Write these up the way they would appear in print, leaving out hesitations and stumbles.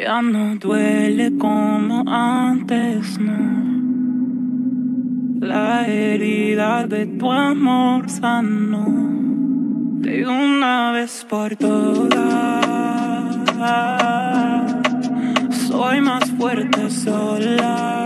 Ya no duele como antes, no. La herida de tu amor sanó de una vez por todas. Soy más fuerte sola.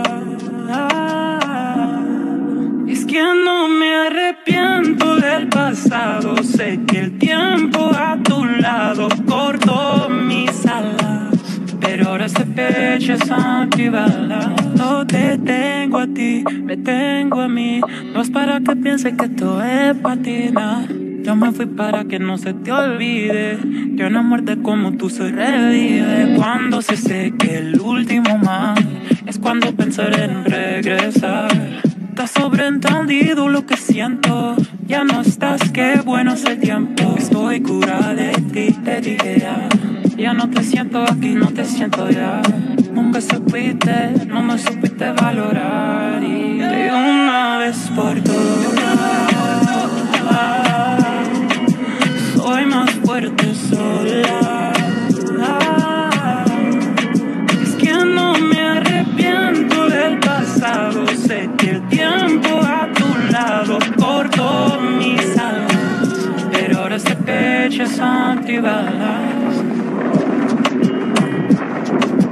Es que no me arrepiento del pasado. Sé que el tiempo a tu lado cortó mis alas, pero ahora este pecho es antibalas. No te tengo a ti, me tengo a mí. No es para que pienses que esto es patina. Yo me fui para que no se te olvide que una muerte como tú se revive. Cuando se seque el último mar, es cuando pensaré en regresar. Está sobreentendido lo que siento. Ya no estás, qué bueno es el tiempo. Estoy curada de ti, te dije ya. Ya no te siento aquí, no te siento ya. Nunca supiste, no me supiste valorar. Y de una vez por todas soy más fuerte sola. Es que no me arrepiento del pasado. Sé que el tiempo a tu lado cortó mis alas, pero ahora este pecho es antibalas.